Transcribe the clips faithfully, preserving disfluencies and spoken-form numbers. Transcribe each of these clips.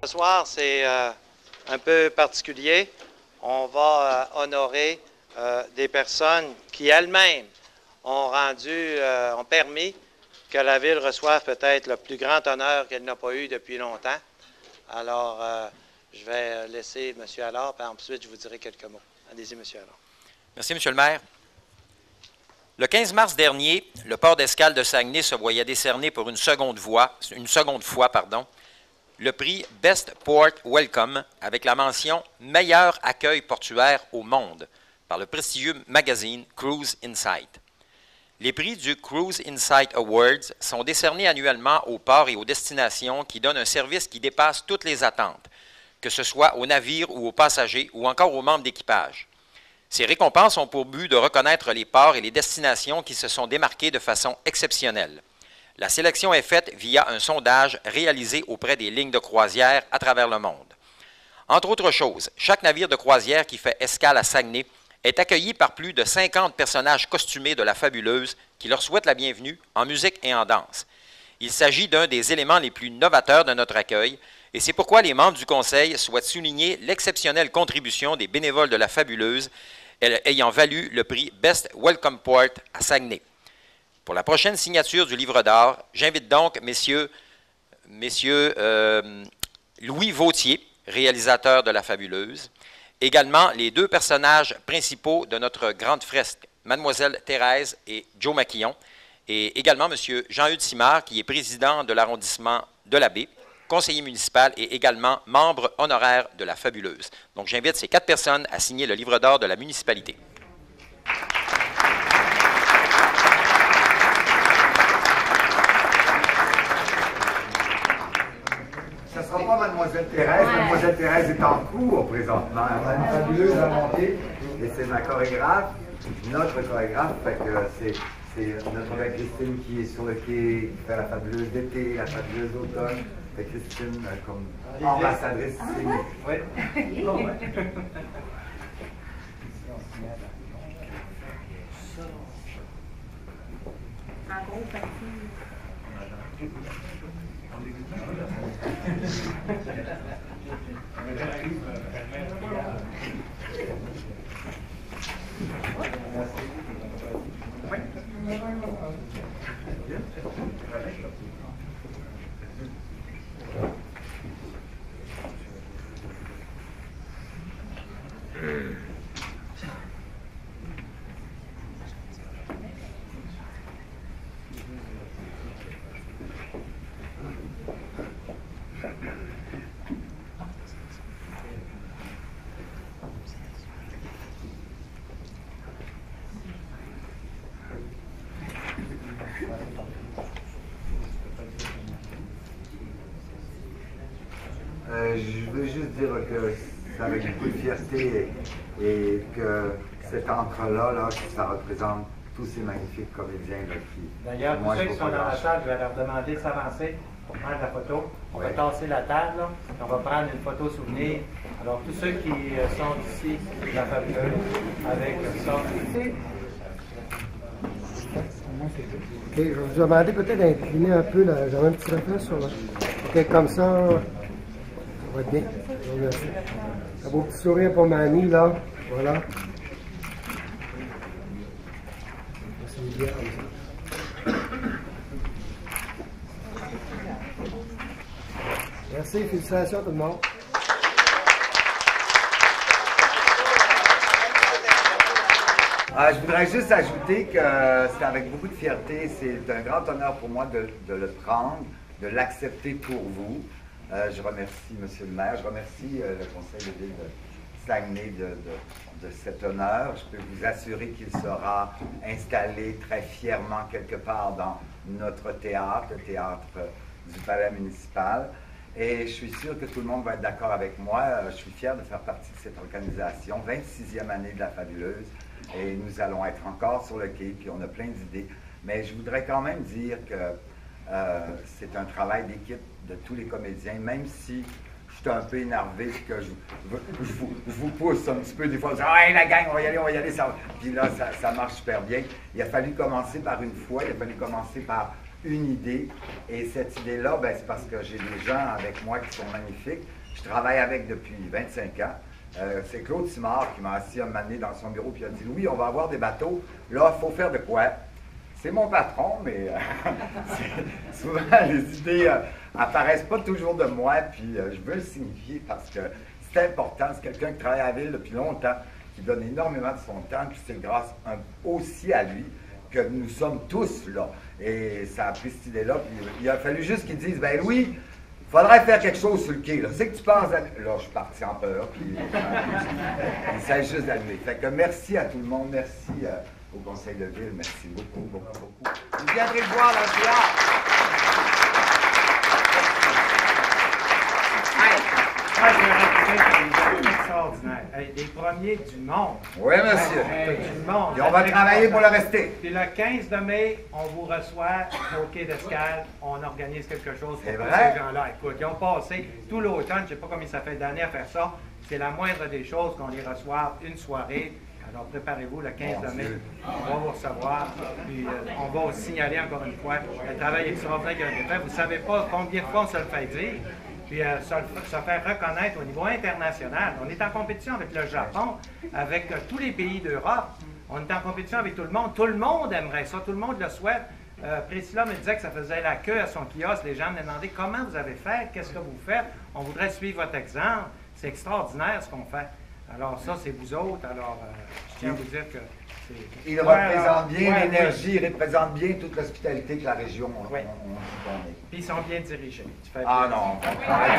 Ce soir, c'est euh, un peu particulier. On va euh, honorer euh, des personnes qui elles-mêmes ont rendu, euh, ont permis que la Ville reçoive peut-être le plus grand honneur qu'elle n'a pas eu depuis longtemps. Alors, euh, je vais laisser M. Allard, puis ensuite je vous dirai quelques mots. Allez-y, M. Allard. Merci, M. le maire. Le quinze mars dernier, le port d'escale de Saguenay se voyait décerner pour une seconde fois, une seconde fois pardon, le prix Best Port Welcome avec la mention « Meilleur accueil portuaire au monde » par le prestigieux magazine Cruise Insight. Les prix du Cruise Insight Awards sont décernés annuellement aux ports et aux destinations qui donnent un service qui dépasse toutes les attentes, que ce soit aux navires ou aux passagers ou encore aux membres d'équipage. Ces récompenses ont pour but de reconnaître les ports et les destinations qui se sont démarqués de façon exceptionnelle. La sélection est faite via un sondage réalisé auprès des lignes de croisière à travers le monde. Entre autres choses, chaque navire de croisière qui fait escale à Saguenay est accueilli par plus de cinquante personnages costumés de la fabuleuse qui leur souhaitent la bienvenue en musique et en danse. Il s'agit d'un des éléments les plus novateurs de notre accueil et c'est pourquoi les membres du Conseil souhaitent souligner l'exceptionnelle contribution des bénévoles de la fabuleuse ayant valu le prix Best Welcome Port à Saguenay. Pour la prochaine signature du livre d'or, j'invite donc messieurs, messieurs euh, Louis Vautier, réalisateur de La Fabuleuse, également les deux personnages principaux de notre grande fresque, Mademoiselle Thérèse et Joe Maquillon, et également M. Jean-Eudes Simard, qui est président de l'arrondissement de la Baie, conseiller municipal et également membre honoraire de La Fabuleuse. Donc j'invite ces quatre personnes à signer le livre d'or de la municipalité. Ce ne sera pas Mademoiselle Thérèse. Ouais. Mademoiselle Thérèse est en cours présentement. Elle est fabuleuse à monter. Et c'est ma chorégraphe, notre chorégraphe. Fait que c'est, c'est notre belle Christine qui est sur le quai, qui fait la fabuleuse d'été, la fabuleuse d'automne. Fait Christine euh, comme ambassadrice signée. Oui. En gros, parti. Euh, je veux juste dire que c'est avec beaucoup de fierté et, et que cet encre-là, là, ça représente tous ces magnifiques comédiens là, qui... D'ailleurs, tous ceux qui sont dans la salle, je vais leur demander de s'avancer pour prendre la photo. On va tasser la table, là, on va prendre une photo souvenir. Alors, tous ceux qui euh, sont ici, de la fabuleuse, avec ça. Ok, je vais vous demander peut-être d'incliner un peu, là. J'avais un petit reflet sur là. Ok, comme ça, ça va être bien. Je vous remercie. Un beau petit sourire pour mamie, là. Voilà. C'est bien comme ça. Merci, félicitations tout le monde. Euh, je voudrais juste ajouter que c'est avec beaucoup de fierté, c'est un grand honneur pour moi de, de le prendre, de l'accepter pour vous. Euh, je remercie M. le maire, je remercie euh, le conseil de ville de Saguenay de, de, de cet honneur. Je peux vous assurer qu'il sera installé très fièrement quelque part dans notre théâtre, le théâtre du palais municipal. Et je suis sûr que tout le monde va être d'accord avec moi. Je suis fier de faire partie de cette organisation, vingt-sixième année de la Fabuleuse. Et nous allons être encore sur le quai, puis on a plein d'idées. Mais je voudrais quand même dire que euh, c'est un travail d'équipe de tous les comédiens, même si je suis un peu énervé, que je, je, je, vous, je vous pousse un petit peu des fois, je dis, hey, la gang, on va y aller, on va y aller. Ça... Puis là, ça, ça marche super bien. Il a fallu commencer par une fois, il a fallu commencer par une idée. Et cette idée-là, ben, c'est parce que j'ai des gens avec moi qui sont magnifiques. Je travaille avec depuis vingt-cinq ans. Euh, c'est Claude Simard qui m'a assis un moment donné dans son bureau et a dit « Oui, on va avoir des bateaux. Là, il faut faire de quoi? » C'est mon patron, mais euh, souvent les idées euh, apparaissent pas toujours de moi, puis euh, je veux le signifier parce que c'est important. C'est quelqu'un qui travaille à la ville depuis longtemps, qui donne énormément de son temps, puis c'est grâce un, aussi à lui que nous sommes tous là. Et ça a pris cette idée-là, puis il a fallu juste qu'ils disent « Ben Louis, il faudrait faire quelque chose sur le quai. Là. C'est que tu penses à... » Là, je suis parti en peur, puis euh, il s'agit juste d'allumer. Fait que merci à tout le monde, merci euh, au conseil de ville, merci beaucoup, beaucoup, beaucoup. Vous viendrez le voir dans le théâtre. Moi, je vais rajouter des extraordinaires. Hey, des premiers du monde. Oui, monsieur. Hey, du monde. Et on va travailler pour le rester. Puis le quinze de mai, on vous reçoit au quai d'Escale. On organise quelque chose pour C'est tous vrai? ces gens-là. Écoute, ils ont passé tout l'automne, je ne sais pas combien ça fait d'années à faire ça. C'est la moindre des choses qu'on les reçoive une soirée. Alors préparez-vous, le quinze de mai, on va vous recevoir. Puis euh, on va vous signaler encore une fois le travail extraordinaire qui a été fait. Vous ne savez pas combien de fois on se le fait dire. Puis euh, se, se faire reconnaître au niveau international. On est en compétition avec le Japon, avec euh, tous les pays d'Europe. On est en compétition avec tout le monde. Tout le monde aimerait ça, tout le monde le souhaite. Euh, Priscilla me disait que ça faisait la queue à son kiosque. Les gens me demandaient comment vous avez fait, qu'est-ce que vous faites. On voudrait suivre votre exemple. C'est extraordinaire ce qu'on fait. Alors ça, c'est vous autres. Alors, euh, je tiens à vous dire que c'est... Il Ouais, représente alors, bien ouais, l'énergie, il représente bien toute l'hospitalité que la région on, Oui. on, on, on est. Puis ils sont bien dirigés. Tu fais Ah bien. non.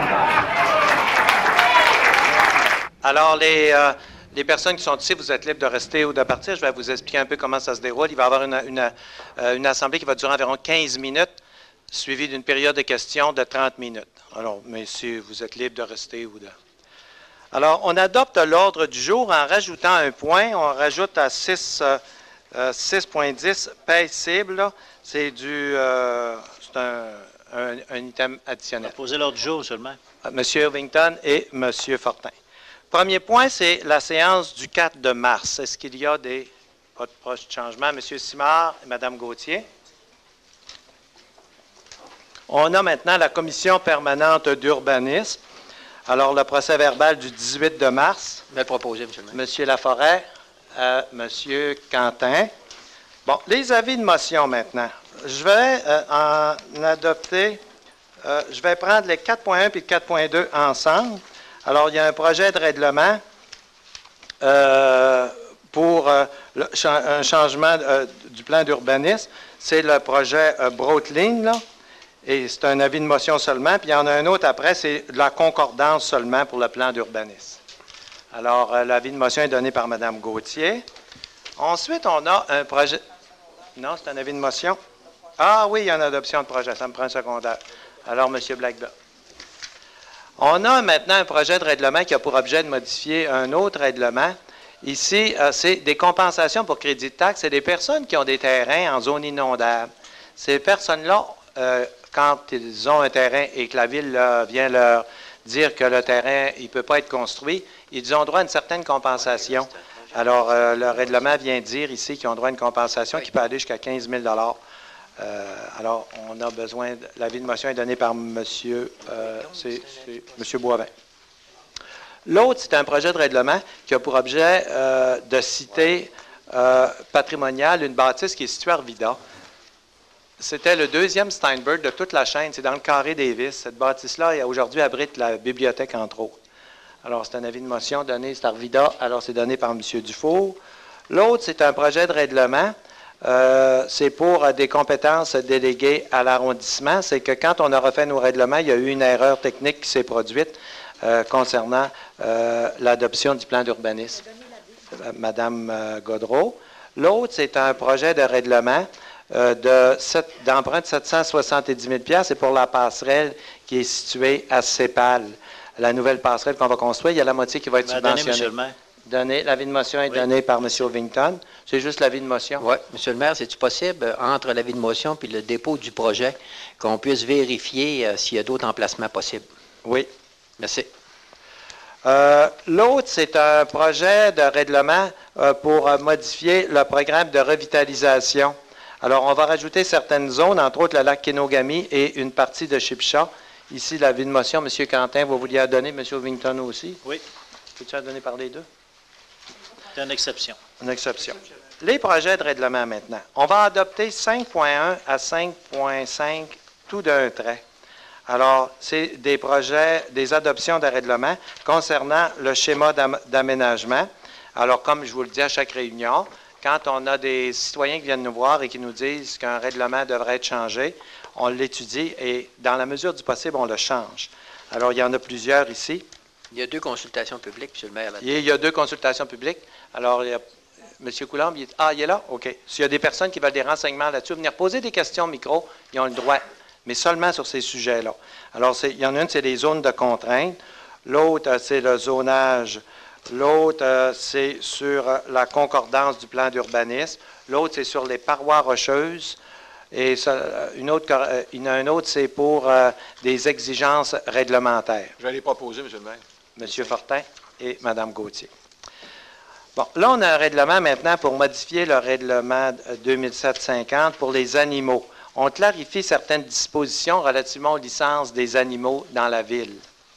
Alors, les, euh, les personnes qui sont ici, vous êtes libres de rester ou de partir. Je vais vous expliquer un peu comment ça se déroule. Il va y avoir une, une, euh, une assemblée qui va durer environ quinze minutes, suivie d'une période de questions de trente minutes. Alors, mais si vous êtes libre de rester ou de... Alors, on adopte l'ordre du jour en rajoutant un point. On rajoute à six point dix, paye cible. C'est du... Euh, c'est un, un, un item additionnel. Poser l'ordre du jour seulement. M. Irvington et M. Fortin. Premier point, c'est la séance du quatre de mars. Est-ce qu'il y a des pas de proches changements? M. Simard et Mme Gauthier. On a maintenant la commission permanente d'urbanisme. Alors, le procès-verbal du dix-huit de mars. Je vais le proposer, M. le maire. M. Laforêt, euh, M. Quentin. Bon, les avis de motion maintenant. Je vais euh, en adopter, euh, je vais prendre les quatre point un et le quatre point deux ensemble. Alors, il y a un projet de règlement euh, pour euh, le, un changement euh, du plan d'urbanisme. C'est le projet euh, Broadline, là. Et c'est un avis de motion seulement. Puis il y en a un autre après, c'est de la concordance seulement pour le plan d'urbanisme. Alors, euh, l'avis de motion est donné par Mme Gauthier. Ensuite, on a un projet... Non, c'est un avis de motion. Ah oui, il y a une adoption de projet. Ça me prend un secondaire. Alors, M. Blackburn. On a maintenant un projet de règlement qui a pour objet de modifier un autre règlement. Ici, euh, c'est des compensations pour crédit de taxe. C'est des personnes qui ont des terrains en zone inondable. Ces personnes-là... Euh, quand ils ont un terrain et que la ville là, vient leur dire que le terrain il ne peut pas être construit, ils ont droit à une certaine compensation. Alors, euh, le règlement vient dire ici qu'ils ont droit à une compensation qui peut aller jusqu'à quinze mille dollars. Euh, alors, on a besoin... De, l'avis de motion est donné par M. Euh, c'est, c'est M. Boivin. L'autre, c'est un projet de règlement qui a pour objet euh, de citer euh, patrimonial une bâtisse qui est située à Arvida. C'était le deuxième Steinberg de toute la chaîne. C'est dans le carré Davis. Cette bâtisse-là, aujourd'hui, abrite la bibliothèque, entre autres. Alors, c'est un avis de motion donné, c'est Arvida. Alors, c'est donné par M. Dufour. L'autre, c'est un projet de règlement. Euh, c'est pour euh, des compétences déléguées à l'arrondissement. C'est que quand on a refait nos règlements, il y a eu une erreur technique qui s'est produite euh, concernant euh, l'adoption du plan d'urbanisme. Euh, Madame euh, Godreau. L'autre, c'est un projet de règlement Euh, de d'emprunt de sept cent soixante-dix mille dollars, c'est pour la passerelle qui est située à Cépal. La nouvelle passerelle qu'on va construire, il y a la moitié qui va être Donné, subventionnée. Monsieur le maire. Donné, l'avis de motion est Oui. donné par M. Ovington. C'est juste l'avis de motion. Oui, Monsieur le maire, c'est-tu possible, euh, entre l'avis de motion et le dépôt du projet, qu'on puisse vérifier euh, s'il y a d'autres emplacements possibles? Oui. Merci. Euh, l'autre, c'est un projet de règlement euh, pour euh, modifier le programme de revitalisation. Alors, on va rajouter certaines zones, entre autres le lac Kenogami et une partie de Chipcha, ici l'avis de motion. M. Quentin, vous vouliez donner, M. Ovington aussi? Oui. Peux-tu en donner par les deux? C'est une exception. Une exception. Les projets de règlement maintenant. On va adopter cinq point un à cinq point cinq tout d'un trait. Alors, c'est des projets, des adoptions de règlement concernant le schéma d'aménagement. Alors, comme je vous le dis à chaque réunion, quand on a des citoyens qui viennent nous voir et qui nous disent qu'un règlement devrait être changé, on l'étudie et, dans la mesure du possible, on le change. Alors, il y en a plusieurs ici. Il y a deux consultations publiques, M. le maire. Là-dedans. Il y a deux consultations publiques. Alors, il y a M. Coulombe, il est, ah, il est là? OK. S'il y a des personnes qui veulent des renseignements là-dessus, venir poser des questions au micro, ils ont le droit, mais seulement sur ces sujets-là. Alors, il y en a une, c'est les zones de contrainte. L'autre, c'est le zonage. L'autre, euh, c'est sur euh, la concordance du plan d'urbanisme. L'autre, c'est sur les parois rocheuses. Et ça, une autre, euh, il y en a un autre, c'est pour euh, des exigences réglementaires. Je vais les proposer, M. le maire. M. Fortin et Mme Gauthier. Bon, là, on a un règlement maintenant pour modifier le règlement deux mille sept cinquante pour les animaux. On clarifie certaines dispositions relativement aux licences des animaux dans la ville.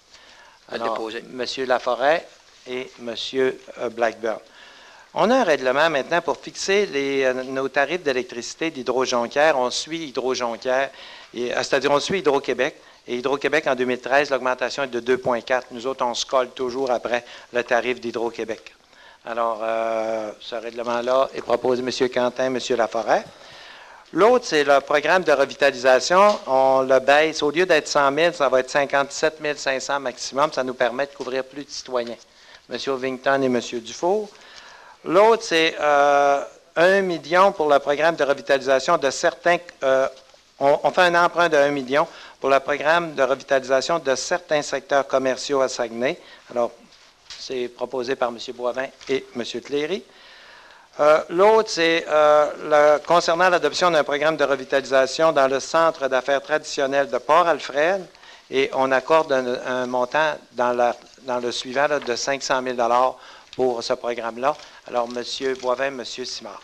Alors, M. Laforêt et M. Blackburn. On a un règlement maintenant pour fixer les, euh, nos tarifs d'électricité d'Hydro-Jonquière. On suit Hydro-Jonquière, c'est-à-dire on suit Hydro-Québec. Et Hydro-Québec, en deux mille treize, l'augmentation est de deux virgule quatre. Nous autres, on se colle toujours après le tarif d'Hydro-Québec. Alors, euh, ce règlement-là est proposé M. Quentin, M. Laforêt. L'autre, c'est le programme de revitalisation. On le baisse. Au lieu d'être cent mille, ça va être cinquante-sept mille cinq cents maximum. Ça nous permet de couvrir plus de citoyens. M. Ovington et M. Dufour. L'autre, c'est euh, un million pour le programme de revitalisation de certains... Euh, on, on fait un emprunt de un million pour le programme de revitalisation de certains secteurs commerciaux à Saguenay. Alors, c'est proposé par M. Boivin et M. Cléry. Euh, L'autre, c'est euh, le, concernant l'adoption d'un programme de revitalisation dans le centre d'affaires traditionnel de Port-Alfred, et on accorde un, un montant dans, la, dans le suivant là, de cinq cent mille dollars pour ce programme-là. Alors, M. Boivin, M. Simard.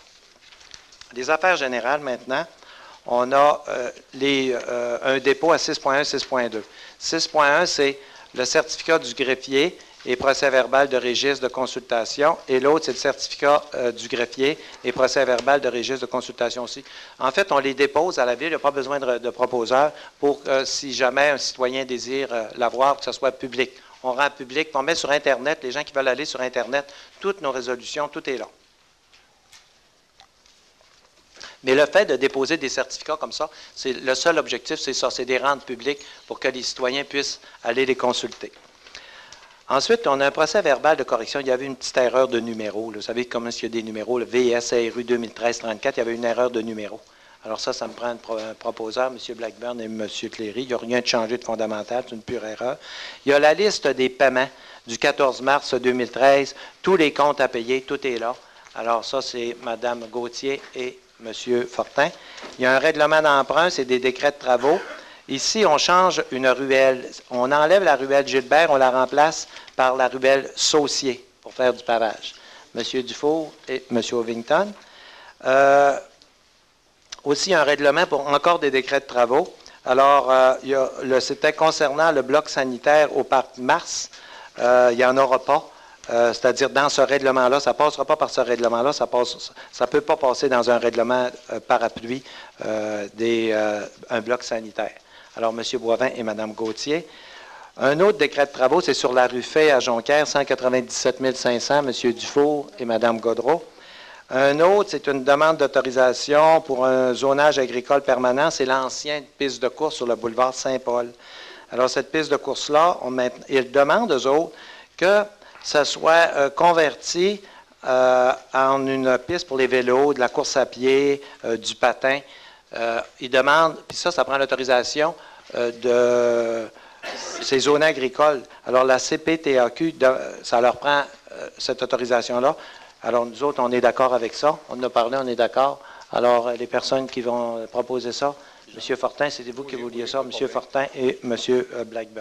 Les affaires générales, maintenant, on a euh, les, euh, un dépôt à six point un, six point deux. six point un, c'est le certificat du greffier et procès-verbal de registre de consultation. Et l'autre, c'est le certificat euh, du greffier et procès-verbal de registre de consultation aussi. En fait, on les dépose à la ville. Il n'y a pas besoin de, de proposeur pour que, si jamais un citoyen désire euh, l'avoir, que ce soit public. On rend public, on met sur Internet, les gens qui veulent aller sur Internet, toutes nos résolutions, tout est là. Mais le fait de déposer des certificats comme ça, c'est le seul objectif, c'est ça, c'est des rendre publics pour que les citoyens puissent aller les consulter. Ensuite, on a un procès verbal de correction. Il y avait une petite erreur de numéro. Là. Vous savez comment il y a des numéros, le V S R U deux mille treize trente-quatre, il y avait une erreur de numéro. Alors ça, ça me prend un, pro un proposeur, M. Blackburn et M. Cléry. Il n'y a rien de changé de fondamental, c'est une pure erreur. Il y a la liste des paiements du quatorze mars deux mille treize. Tous les comptes à payer, tout est là. Alors ça, c'est Mme Gauthier et M. Fortin. Il y a un règlement d'emprunt, c'est des décrets de travaux. Ici, on change une ruelle. On enlève la ruelle Gilbert, on la remplace par la ruelle Saucier pour faire du pavage. M. Dufour et M. Ovington. Euh, aussi, un règlement pour encore des décrets de travaux. Alors, euh, c'était concernant le bloc sanitaire au parc Mars. Euh, il n'y en aura pas. Euh, c'est-à-dire, dans ce règlement-là, ça ne passera pas par ce règlement-là, ça ne peut pas passer dans un règlement euh, parapluie euh, des, euh, un bloc sanitaire. Alors, M. Boivin et Mme Gauthier. Un autre décret de travaux, c'est sur la rue Fay à Jonquière, cent quatre-vingt-dix-sept mille cinq cents, M. Dufour et Mme Gaudreau. Un autre, c'est une demande d'autorisation pour un zonage agricole permanent, c'est l'ancienne piste de course sur le boulevard Saint-Paul. Alors, cette piste de course-là, ils demandent, eux autres, que ça soit euh, converti euh, en une piste pour les vélos, de la course à pied, euh, du patin. Euh, ils demandent, puis ça, ça prend l'autorisation euh, de ces zones agricoles. Alors, la C P T A Q, de, ça leur prend euh, cette autorisation-là. Alors, nous autres, on est d'accord avec ça. On en a parlé, on est d'accord. Alors, les personnes qui vont proposer ça, M. Fortin, c'était vous qui vouliez ça, M. Fortin et M. Blackburn.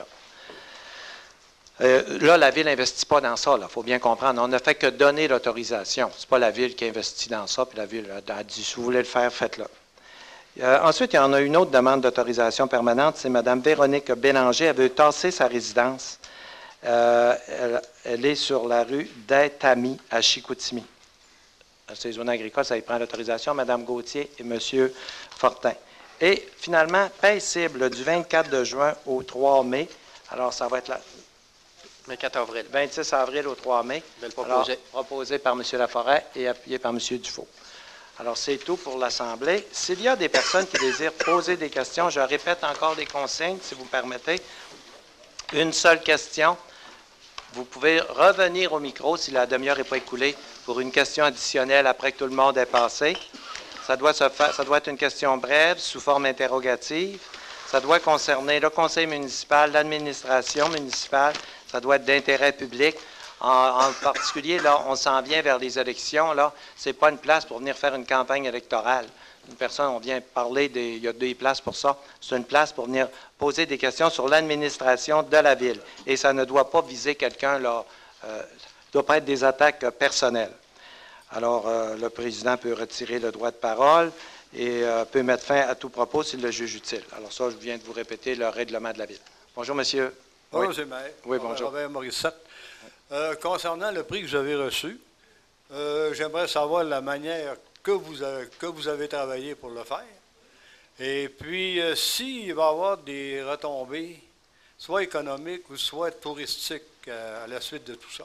Euh, là, la Ville n'investit pas dans ça, il faut bien comprendre. On n'a fait que donner l'autorisation. Ce n'est pas la Ville qui investit dans ça, puis la Ville a dit, si vous voulez le faire, faites-le. Euh, ensuite, il y en a une autre demande d'autorisation permanente. C'est Mme Véronique Bélanger. Elle veut tasser sa résidence. Euh, elle, elle est sur la rue d'Etami à Chicoutimi. C'est zone agricole, ça y prend l'autorisation. Mme Gauthier et M. Fortin. Et finalement, paisible du vingt-quatre juin au trois mai. Alors, ça va être la vingt-quatre avril. vingt-six avril au trois mai. Alors, proposé par M. Laforêt et appuyé par M. Dufault. Alors, c'est tout pour l'Assemblée. S'il y a des personnes qui désirent poser des questions, je répète encore les consignes, si vous permettez. Une seule question. Vous pouvez revenir au micro si la demi-heure n'est pas écoulée pour une question additionnelle après que tout le monde est passé. Ça doit, se faire, ça doit être une question brève, sous forme interrogative. Ça doit concerner le conseil municipal, l'administration municipale. Ça doit être d'intérêt public. En, en particulier, là, on s'en vient vers les élections. Là, c'est pas une place pour venir faire une campagne électorale. Une personne, on vient parler, des, il y a des places pour ça. C'est une place pour venir poser des questions sur l'administration de la ville. Et ça ne doit pas viser quelqu'un, là, euh, ne doit pas être des attaques personnelles. Alors, euh, le président peut retirer le droit de parole et euh, peut mettre fin à tout propos s'il le juge utile. Alors ça, je viens de vous répéter le règlement de la ville. Bonjour, monsieur. Bonjour, oui. c'est maire. Oui, bonjour. Robert Morissette. Euh, concernant le prix que vous avez reçu, euh, j'aimerais savoir la manière que vous avez, que vous avez travaillé pour le faire. Et puis, euh, s'il va y avoir des retombées, soit économiques ou soit touristiques euh, à la suite de tout ça.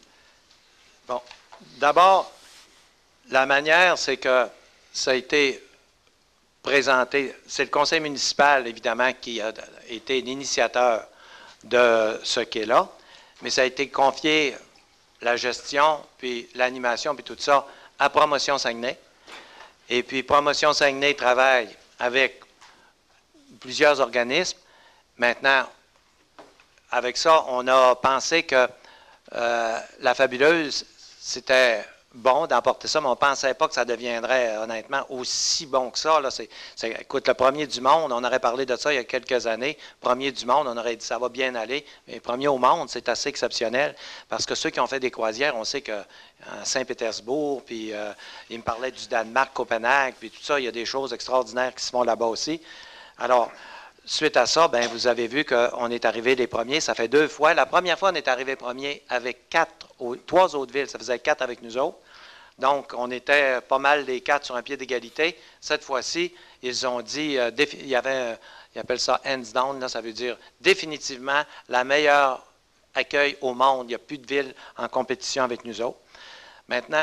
Bon. D'abord, la manière, c'est que ça a été présenté. C'est le conseil municipal, évidemment, qui a été l'initiateur de ce quai-là, mais ça a été confié, la gestion, puis l'animation, puis tout ça, à Promotion Saguenay. Et puis, Promotion Saguenay travaille avec plusieurs organismes. Maintenant, avec ça, on a pensé que euh, la Fabuleuse, c'était bon d'emporter ça, mais on ne pensait pas que ça deviendrait, honnêtement, aussi bon que ça. Là. C'est, c'est, écoute, le premier du monde, on aurait parlé de ça il y a quelques années. Premier du monde, on aurait dit ça va bien aller. Mais premier au monde, c'est assez exceptionnel. Parce que ceux qui ont fait des croisières, on sait qu'à Saint-Pétersbourg, puis euh, ils me parlaient du Danemark, Copenhague, puis tout ça, il y a des choses extraordinaires qui se font là-bas aussi. Alors, suite à ça, bien, vous avez vu qu'on est arrivé les premiers. Ça fait deux fois. La première fois, on est arrivé premier avec quatre, trois autres villes. Ça faisait quatre avec nous autres. Donc, on était pas mal les quatre sur un pied d'égalité. Cette fois-ci, ils ont dit, euh, il y avait, euh, ils appellent ça hands down, là, ça veut dire définitivement la meilleure accueil au monde. Il n'y a plus de villes en compétition avec nous autres. Maintenant,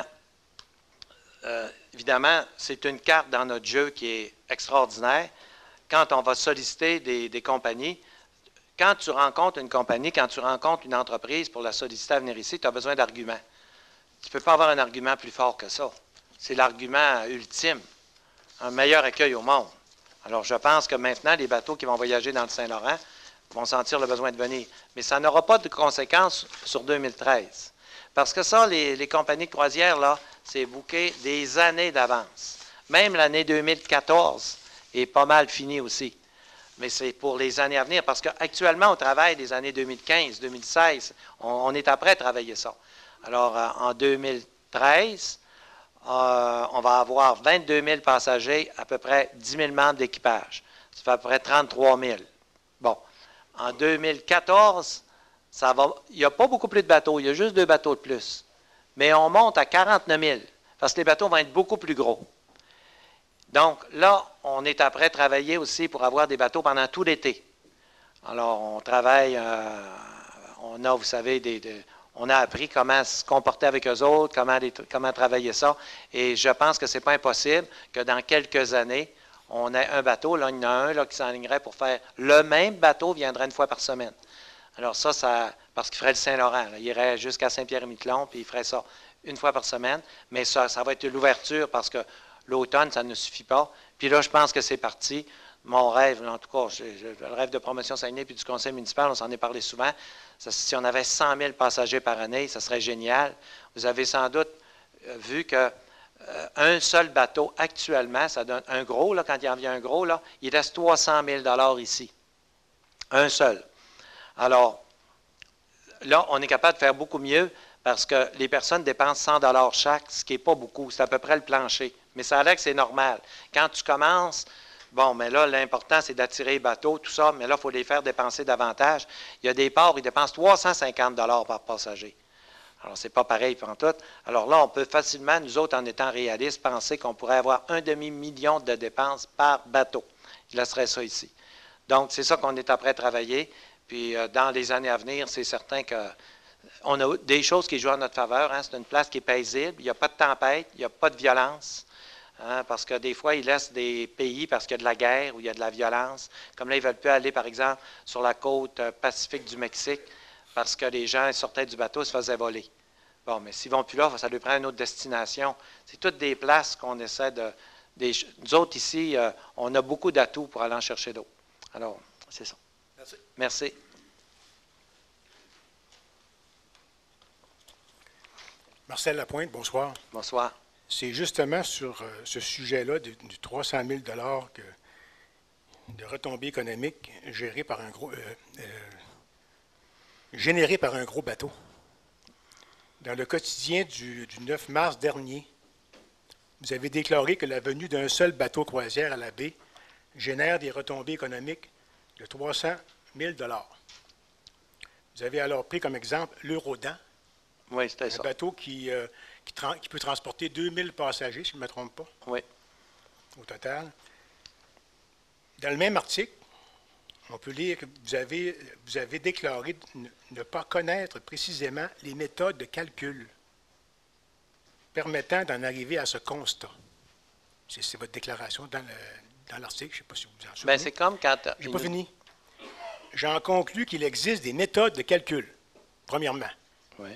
euh, évidemment, c'est une carte dans notre jeu qui est extraordinaire. Quand on va solliciter des, des compagnies, quand tu rencontres une compagnie, quand tu rencontres une entreprise pour la solliciter à venir ici, tu as besoin d'arguments. Tu ne peux pas avoir un argument plus fort que ça. C'est l'argument ultime. Un meilleur accueil au monde. Alors, je pense que maintenant, les bateaux qui vont voyager dans le Saint-Laurent vont sentir le besoin de venir. Mais ça n'aura pas de conséquences sur deux mille treize. Parce que ça, les, les compagnies de croisière, là, c'est booké des années d'avance. Même l'année deux mille quatorze est pas mal finie aussi. Mais c'est pour les années à venir. Parce qu'actuellement, on travaille des années deux mille quinze, deux mille seize. On, on est après à travailler ça. Alors, euh, en deux mille treize, euh, on va avoir vingt-deux mille passagers, à peu près dix mille membres d'équipage. Ça fait à peu près trente-trois mille. Bon. En deux mille quatorze, ça va, il n'y a pas beaucoup plus de bateaux. Il y a juste deux bateaux de plus. Mais on monte à quarante-neuf mille, parce que les bateaux vont être beaucoup plus gros. Donc, là, on est après travailler aussi pour avoir des bateaux pendant tout l'été. Alors, on travaille, euh, on a, vous savez, des... des on a appris comment se comporter avec eux autres, comment, les, comment travailler ça. Et je pense que ce n'est pas impossible que dans quelques années, on ait un bateau. Là, il y en a un là, qui s'enlignerait pour faire le même bateau, viendrait une fois par semaine. Alors ça, ça parce qu'il ferait le Saint-Laurent. Là, il irait jusqu'à Saint-Pierre-et-Miquelon, puis il ferait ça une fois par semaine. Mais ça, ça va être l'ouverture parce que l'automne, ça ne suffit pas. Puis là, je pense que c'est parti. Mon rêve, en tout cas, j'ai, j'ai, le rêve de Promotion Saguenay puis du conseil municipal, on s'en est parlé souvent. Ça, si on avait cent mille passagers par année, ça serait génial. Vous avez sans doute euh, vu qu'un euh, seul bateau, actuellement, ça donne un gros, là, quand il en vient un gros, là, il reste trois cent mille dollars ici. Un seul. Alors, là, on est capable de faire beaucoup mieux parce que les personnes dépensent cent dollars chaque, ce qui n'est pas beaucoup. C'est à peu près le plancher. Mais ça a l'air que c'est normal. Quand tu commences, Bon, mais là, l'important, c'est d'attirer les bateaux, tout ça, mais là, il faut les faire dépenser davantage. Il y a des ports, ils dépensent trois cent cinquante dollars par passager. Alors, c'est pas pareil pour tout. Alors là, on peut facilement, nous autres, en étant réalistes, penser qu'on pourrait avoir un demi-million de dépenses par bateau. Il laisserait ça ici. Donc, c'est ça qu'on est après travailler. Puis, euh, dans les années à venir, c'est certain qu'on a des choses qui jouent en notre faveur. Hein. C'est une place qui est paisible. Il n'y a pas de tempête, il n'y a pas de violence. Hein, parce que des fois, ils laissent des pays parce qu'il y a de la guerre ou il y a de la violence. Comme là, ils ne veulent plus aller, par exemple, sur la côte euh, pacifique du Mexique parce que les gens sortaient du bateau et se faisaient voler. Bon, mais s'ils ne vont plus là, ça lui prend une autre destination. C'est toutes des places qu'on essaie de... Des, nous autres, ici, euh, on a beaucoup d'atouts pour aller en chercher d'autres. Alors, c'est ça. Merci. Merci. Marcel Lapointe, bonsoir. Bonsoir. C'est justement sur euh, ce sujet-là du, du trois cent mille dollars que, de retombées économiques gérées par un gros, euh, euh, générées par un gros bateau. Dans le quotidien du, du neuf mars dernier, vous avez déclaré que la venue d'un seul bateau croisière à la baie génère des retombées économiques de trois cent mille dollars. Vous avez alors pris comme exemple l'Eurodan, oui, c'était un ça. bateau qui... Euh, Qui, qui peut transporter deux mille passagers, si je ne me trompe pas. Oui. Au total. Dans le même article, on peut lire que vous avez, vous avez déclaré ne, ne pas connaître précisément les méthodes de calcul permettant d'en arriver à ce constat. C'est votre déclaration dans l'article, je ne sais pas si vous vous en souvenez. Bien, c'est comme quand... Je n'ai pas fini. J'en conclus qu'il existe des méthodes de calcul, premièrement. Oui.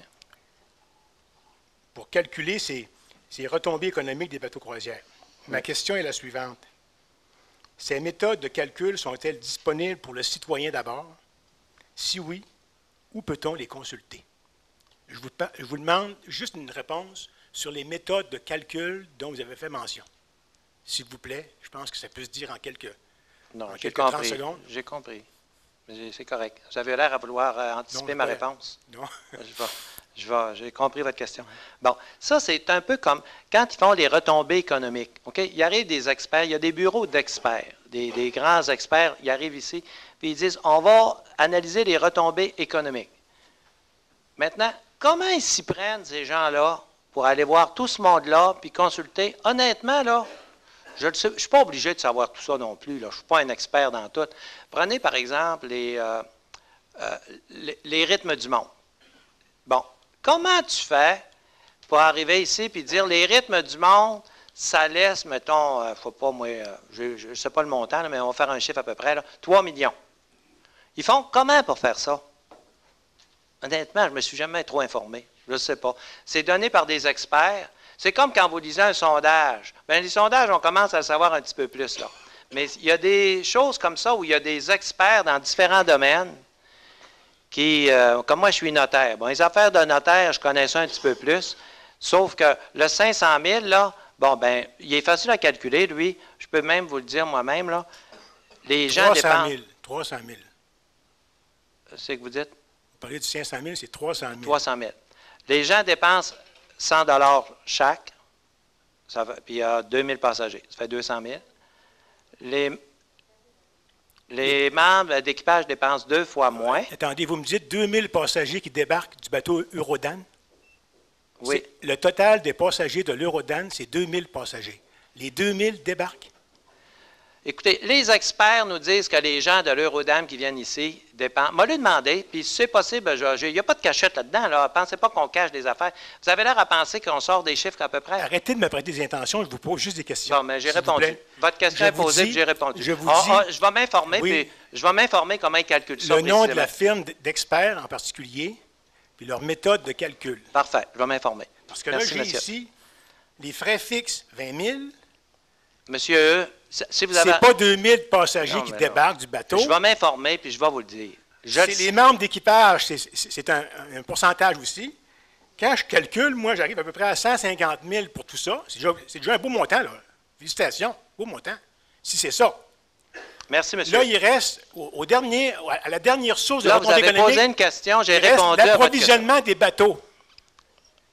Pour calculer ces, ces retombées économiques des bateaux croisières. Ma oui. question est la suivante. Ces méthodes de calcul sont-elles disponibles pour le citoyen d'abord? Si oui, où peut-on les consulter? Je vous, je vous demande juste une réponse sur les méthodes de calcul dont vous avez fait mention. S'il vous plaît, je pense que ça peut se dire en quelques, non, en quelques compris. trente secondes. J'ai compris. C'est correct. Vous avez l'air à vouloir euh, anticiper non, ma réponse. Non. Je vais... Je vais, j'ai compris votre question. Bon, ça, c'est un peu comme quand ils font les retombées économiques. OK? Il arrive des experts, il y a des bureaux d'experts, des, des grands experts, ils arrivent ici, puis ils disent, on va analyser les retombées économiques. Maintenant, comment ils s'y prennent, ces gens-là, pour aller voir tout ce monde-là, puis consulter? Honnêtement, là, je ne suis pas obligé de savoir tout ça non plus, là. Je ne suis pas un expert dans tout. Prenez, par exemple, les, euh, euh, les, les rythmes du monde. Bon. Comment tu fais pour arriver ici et dire les rythmes du monde, ça laisse, mettons, euh, faut pas moi, euh, je ne sais pas le montant, là, mais on va faire un chiffre à peu près, là, trois millions. Ils font comment pour faire ça? Honnêtement, je ne me suis jamais trop informé. Je ne sais pas. C'est donné par des experts. C'est comme quand vous lisez un sondage. Bien, les sondages, on commence à le savoir un petit peu plus, là. Mais il y a des choses comme ça où il y a des experts dans différents domaines qui, euh, comme moi, je suis notaire. Bon, les affaires de notaire, je connais ça un petit peu plus, sauf que le cinq cent mille, là, bon, ben, il est facile à calculer, lui. Je peux même vous le dire moi-même, là. Les gens dépensent... trois cent mille. C'est que vous dites? Vous parlez du cinq cent mille, c'est trois cent mille. trois cent mille. Les gens dépensent cent dollars chaque, ça fait, puis il y a deux mille passagers, ça fait deux cent mille. Les... Les membres d'équipage dépensent deux fois moins. Attendez, vous me dites deux mille passagers qui débarquent du bateau Eurodan? Oui. Le total des passagers de l'Eurodan, c'est deux mille passagers. Les deux mille débarquent? Écoutez, les experts nous disent que les gens de l'Eurodan qui viennent ici dépensent. Moi, lui demander, puis si c'est possible, il n'y a pas de cachette là-dedans. Là. Pensez pas qu'on cache des affaires. Vous avez l'air à penser qu'on sort des chiffres à peu près. Arrêtez de me prêter des intentions, je vous pose juste des questions. Bon, mais j'ai répondu. Votre question est posée, puis j'ai répondu. Je vous oh, dis, oh, je vais m'informer, oui, puis je vais m'informer comment ils calculent ça. Le nom de la firme d'experts en particulier, puis leur méthode de calcul. Parfait, je vais m'informer. Parce que là, j'ai ici les frais fixes, vingt mille. Monsieur, si vous avez... C'est pas deux mille passagers non, qui non. débarquent du bateau. Je vais m'informer, puis je vais vous le dire. C'est les membres d'équipage, c'est un, un pourcentage aussi. Quand je calcule, moi, j'arrive à peu près à cent cinquante mille pour tout ça. C'est déjà, déjà un beau montant, là. Félicitations, beau montant. Si c'est ça. Merci, monsieur. Là, il reste, au, au dernier, à la dernière source de là, retombées économiques... Vous avez posé une question, j'ai répondu à votre question. L'approvisionnement des bateaux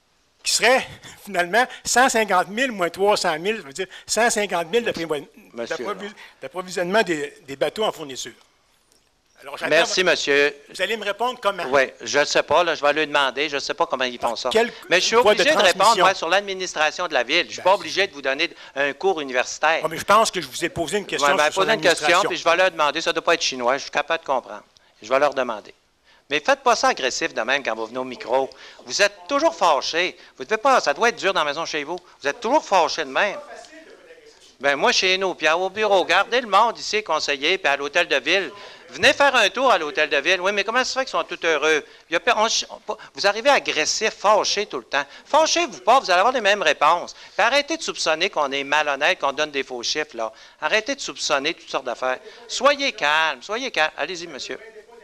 qui serait finalement cent cinquante mille moins trois cent mille, ça veut dire cent cinquante mille d'approvisionnement des, des bateaux en fourniture. Alors, merci, monsieur. Vous allez me répondre comment? Oui, je ne sais pas, là, je vais lui demander, je ne sais pas comment ils font ça. Quelle mais je suis obligé de, de répondre moi, sur l'administration de la ville. Je ne suis ben, pas obligé de vous donner un cours universitaire. Oh, mais je pense que je vous ai posé une question ouais, ben, sur posé une question, puis je vais leur demander, ça ne doit pas être chinois, je suis capable de comprendre. Je vais leur demander. Mais faites pas ça agressif de même quand vous venez au micro. Vous êtes toujours fâché. Vous devez pas, ça doit être dur dans la maison chez vous. Vous êtes toujours fâché de même. Bien, moi, chez nous, puis au bureau, gardez le monde ici, conseiller, puis à l'hôtel de ville. Venez faire un tour à l'hôtel de ville. Oui, mais comment ça se fait qu'ils sont tous heureux? Il y a, on, on, vous arrivez agressif, fâché tout le temps. Fâchez-vous pas, vous allez avoir les mêmes réponses. Puis arrêtez de soupçonner qu'on est malhonnête, qu'on donne des faux chiffres, là. Arrêtez de soupçonner toutes sortes d'affaires. Soyez calme, soyez calme. Allez-y, monsieur.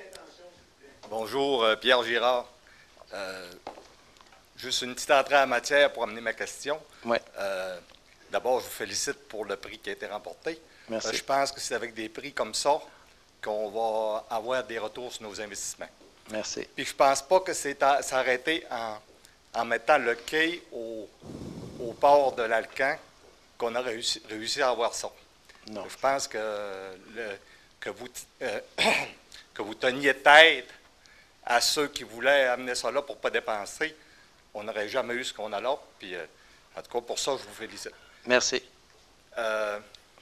Bonjour, euh, Pierre Girard. Euh, juste une petite entrée en matière pour amener ma question. Oui. Euh, D'abord, je vous félicite pour le prix qui a été remporté. Merci. Euh, je pense que c'est avec des prix comme ça qu'on va avoir des retours sur nos investissements. Merci. Puis je ne pense pas que c'est s'arrêter en, en mettant le quai au, au port de l'Alcan qu'on a réussi, réussi à avoir ça. Non. Je pense que, le, que, vous, euh, que vous teniez tête à ceux qui voulaient amener ça là pour ne pas dépenser. On n'aurait jamais eu ce qu'on a là. Puis, euh, en tout cas, pour ça, je vous félicite. Merci. Euh,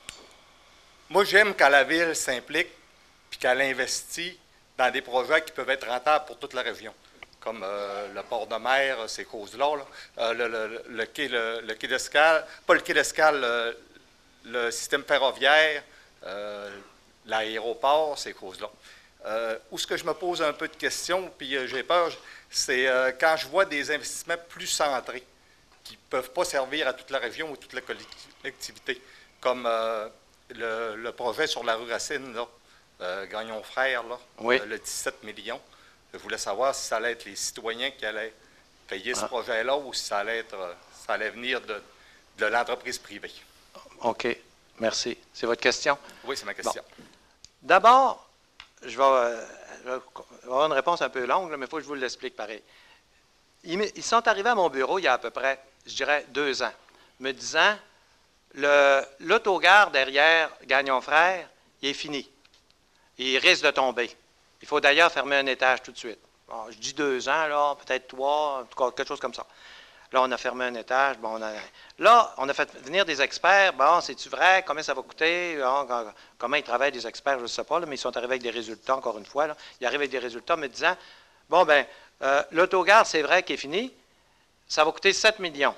moi, j'aime quand la Ville s'implique puis qu'elle investit dans des projets qui peuvent être rentables pour toute la région, comme euh, le port de mer, ces causes-là, là. euh, le, le, le quai, le, le quai d'escale, pas le quai d'escale, le, le système ferroviaire, euh, l'aéroport, ces causes-là. Euh, où ce que je me pose un peu de questions, puis euh, j'ai peur, c'est euh, quand je vois des investissements plus centrés, qui ne peuvent pas servir à toute la région ou toute la collectivité, comme euh, le, le projet sur la rue Racine, là, euh, Gagnon Frères, là, oui. euh, le dix-sept millions. Je voulais savoir si ça allait être les citoyens qui allaient payer ce ah. projet-là ou si ça allait, être, ça allait venir de, de l'entreprise privée. OK. Merci. C'est votre question? Oui, c'est ma question. Bon. D'abord, je vais, euh, je vais avoir une réponse un peu longue, là, mais il faut que je vous l'explique pareil. Ils, ils sont arrivés à mon bureau il y a à peu près, je dirais, deux ans, me disant, l'autogare derrière Gagnon Frères, il est fini. Il risque de tomber. Il faut d'ailleurs fermer un étage tout de suite. Bon, je dis deux ans, là, peut-être trois, en tout cas, quelque chose comme ça. Là, on a fermé un étage. Bon, on a, là, on a fait venir des experts. Bon, c'est-tu vrai? Combien ça va coûter? Bon, comment ils travaillent, des experts? Je ne sais pas, là, mais ils sont arrivés avec des résultats, encore une fois. Là. Ils arrivent avec des résultats me disant, bon, bien, euh, l'autogare, c'est vrai qu'il est fini. Ça va coûter sept millions.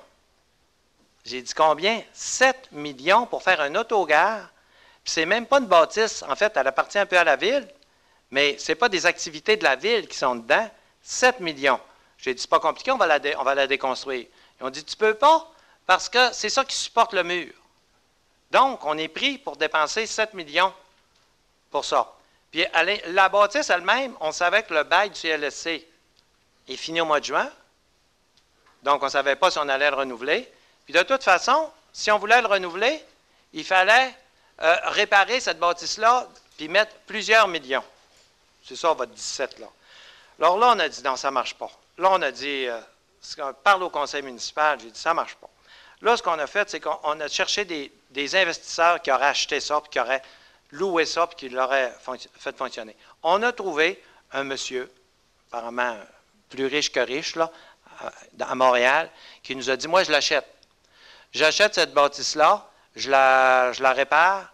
J'ai dit combien? sept millions pour faire un autogare. Puis c'est même pas une bâtisse. En fait, elle appartient un peu à la ville, mais ce n'est pas des activités de la ville qui sont dedans. sept millions. J'ai dit, c'est pas compliqué, on va, la dé, on va la déconstruire. Ils ont dit, tu peux pas, parce que c'est ça qui supporte le mur. Donc, on est pris pour dépenser sept millions pour ça. Puis la bâtisse elle-même, on savait que le bail du C L S C est fini au mois de juin. Donc, on ne savait pas si on allait le renouveler. Puis de toute façon, si on voulait le renouveler, il fallait euh, réparer cette bâtisse-là puis mettre plusieurs millions. C'est ça, votre dix-sept, là. Alors là, on a dit, non, ça ne marche pas. Là, on a dit, euh, on parle au conseil municipal, j'ai dit, ça ne marche pas. Là, ce qu'on a fait, c'est qu'on a cherché des, des investisseurs qui auraient acheté ça, puis qui auraient loué ça, puis qui l'auraient fonc- fait fonctionner. On a trouvé un monsieur, apparemment plus riche que riche, là, à Montréal, qui nous a dit, moi, je l'achète. J'achète cette bâtisse-là, je la, je la répare,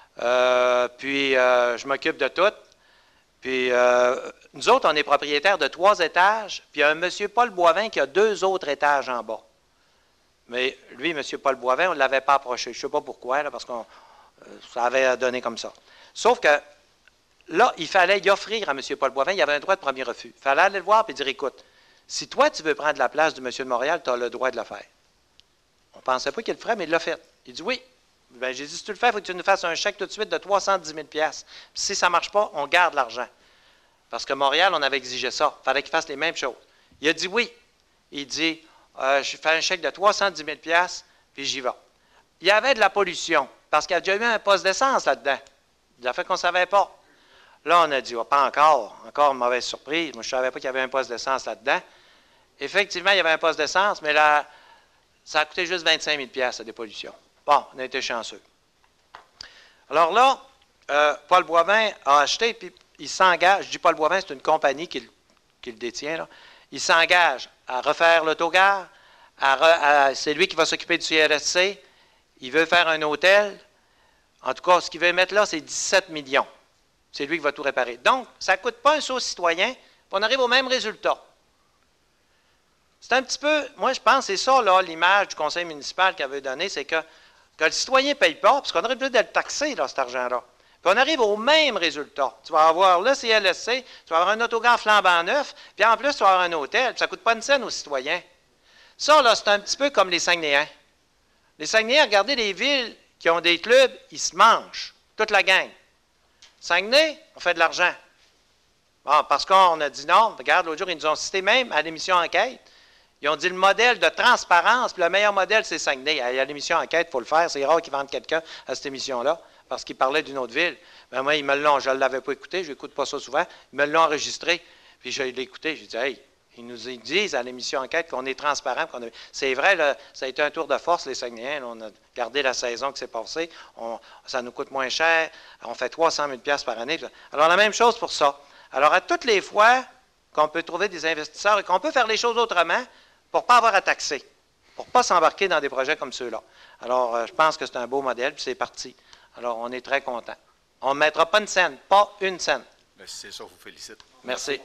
euh, puis euh, je m'occupe de tout. Puis euh, nous autres, on est propriétaires de trois étages, puis il y a un monsieur Paul Boivin qui a deux autres étages en bas. Mais lui, M. Paul Boivin, on ne l'avait pas approché. Je ne sais pas pourquoi, là, parce que ça avait donné comme ça. Sauf que là, il fallait y offrir à M. Paul Boivin, il y avait un droit de premier refus. Il fallait aller le voir et dire, écoute, si toi, tu veux prendre la place du monsieur de Montréal, tu as le droit de le faire. On ne pensait pas qu'il le ferait, mais il l'a fait. Il dit oui. Bien, j'ai dit, si tu le fais, il faut que tu nous fasses un chèque tout de suite de trois cent dix mille dollars. Puis si ça ne marche pas, on garde l'argent. Parce que Montréal, on avait exigé ça. Il fallait qu'il fasse les mêmes choses. Il a dit oui. Il dit, euh, je fais un chèque de trois cent dix mille dollars, puis j'y vais. Il y avait de la pollution, parce qu'il y a déjà eu un poste d'essence là-dedans. Il a fait qu'on ne savait pas. Là, on a dit, oh, pas encore. Encore une mauvaise surprise. Moi, je ne savais pas qu'il y avait un poste d'essence là-dedans. Effectivement, il y avait un poste d'essence, mais là, ça a coûté juste vingt-cinq mille dollars la dépollution. Bon, on a été chanceux. Alors là, euh, Paul Boivin a acheté, puis il s'engage, je dis Paul Boivin, c'est une compagnie qui, qui le détient, là. Il s'engage à refaire l'autogare, à re, à, c'est lui qui va s'occuper du C R S C, il veut faire un hôtel. En tout cas, ce qu'il veut mettre là, c'est dix-sept millions. C'est lui qui va tout réparer. Donc, ça ne coûte pas un sou citoyen, puis on arrive au même résultat. C'est un petit peu, moi je pense, c'est ça là, l'image du conseil municipal qu'il avait donné, c'est que, que le citoyen ne paye pas, parce qu'on aurait besoin de le taxer, là, cet argent-là. Puis on arrive au même résultat. Tu vas avoir le C L S C, tu vas avoir un autogare flambant neuf, puis en plus, tu vas avoir un hôtel, puis ça ne coûte pas une scène aux citoyens. Ça, là, c'est un petit peu comme les Saguenayens. Les Saguenayens, regardez les villes qui ont des clubs, ils se mangent, toute la gang. Saguenay, on fait de l'argent. Bon, parce qu'on a dit non, regarde, l'autre jour, ils nous ont cité même à l'émission Enquête. Ils ont dit le modèle de transparence, puis le meilleur modèle, c'est Saguenay. À l'émission Enquête, il faut le faire. C'est rare qu'ils vendent quelqu'un à cette émission-là, parce qu'ils parlaient d'une autre ville. Ben moi, ils me l'ont, je ne l'avais pas écouté, je n'écoute pas ça souvent. Ils me l'ont enregistré, puis je l'ai écouté. J'ai dit, hey, ils nous disent à l'émission Enquête qu'on est transparent. Qu'on a... C'est vrai, là, ça a été un tour de force, les Saguenayens. Là, on a gardé la saison qui s'est passée. On, ça nous coûte moins cher. On fait trois cent mille dollars par année. Alors, la même chose pour ça. Alors, à toutes les fois qu'on peut trouver des investisseurs et qu'on peut faire les choses autrement, pour ne pas avoir à taxer, pour ne pas s'embarquer dans des projets comme ceux-là. Alors, euh, je pense que c'est un beau modèle, puis c'est parti. Alors, on est très contents. On ne mettra pas une scène, pas une scène. Mais c'est ça, je vous félicite. Merci.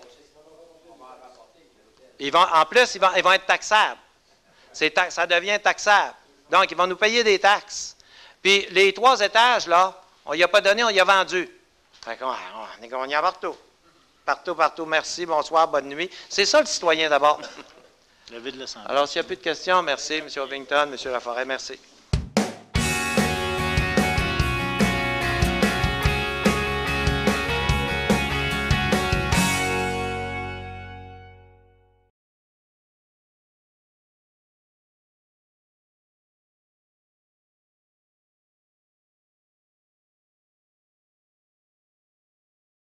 Ils vont, en plus, ils vont, ils vont être taxables. Ta ça devient taxable. Donc, ils vont nous payer des taxes. Puis, les trois étages, là, on n'y a pas donné, on y a vendu. Fait qu'on, on, on y a partout. Partout, partout. Merci, bonsoir, bonne nuit. C'est ça, le citoyen, d'abord. La ville de Saint-Denis. Alors, s'il n'y a plus de questions, merci, M. Ovington, M. Laforêt, merci.